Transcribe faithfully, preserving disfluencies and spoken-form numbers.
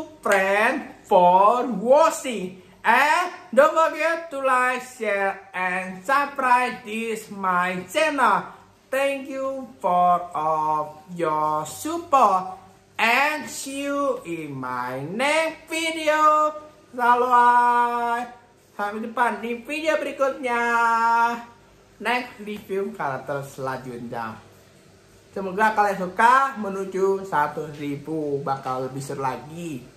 friend for watching. And don't forget to like, share, and subscribe this my channel. Thank you for all your support. And see you in my next video. Salam. Sampai jumpa di video berikutnya. Next review karakter selanjutnya. Semoga kalian suka. Menuju seratus ribu bakal lebih seru lagi.